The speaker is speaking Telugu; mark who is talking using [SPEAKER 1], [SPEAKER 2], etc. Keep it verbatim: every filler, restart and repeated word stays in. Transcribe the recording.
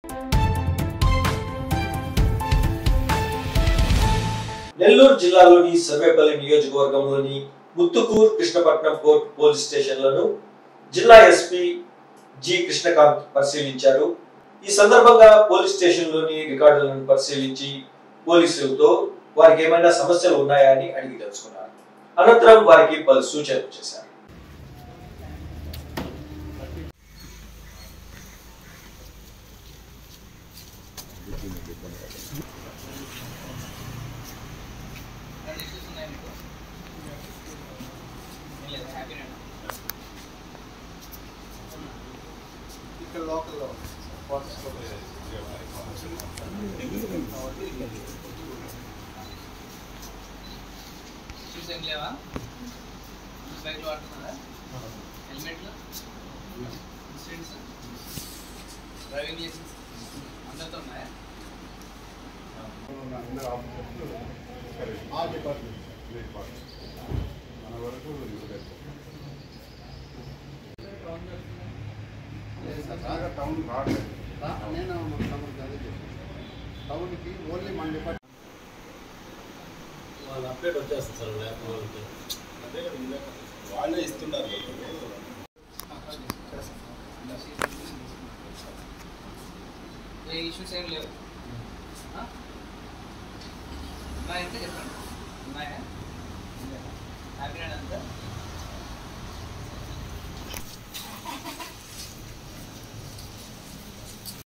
[SPEAKER 1] నెల్లూరు జిల్లాలోని సర్వేపల్లి నియోజకవర్గంలోని ముత్తుకూరు కృష్ణపట్నం కోర్టు పోలీస్ స్టేషన్లను జిల్లా ఎస్పీ జి కృష్ణకాంత్ పరిశీలించారు. ఈ సందర్భంగా పోలీస్ స్టేషన్లోని రికార్డులను పరిశీలించి పోలీసులతో వారికి ఏమైనా సమస్యలు ఉన్నాయా అని అడిగి తెలుసుకున్నారు. అనంతరం వారికి పలు సూచనలు చేశారు.
[SPEAKER 2] లోకల్ చూసేం లేవా బైక్ వాడుతున్నారా హెల్మెట్లు ఇన్సూరెన్స్ డ్రైవింగ్ లైసెన్స్ అందరితో ఉన్నాయా మన వరకు టౌన్ రావట్లేదు నేను టౌన్కి ఓన్లీ మన డిపార్ట్మెంట్
[SPEAKER 3] వాళ్ళ అప్డేట్ వచ్చేస్తుంది సార్ వాళ్ళకి అదే వాళ్ళే ఇస్తున్నారు.
[SPEAKER 2] ఇష్యూస్ ఏం లేవు ఉన్నాయంటే చెప్పండి ఉన్నాయా హ్యాపీ అంతా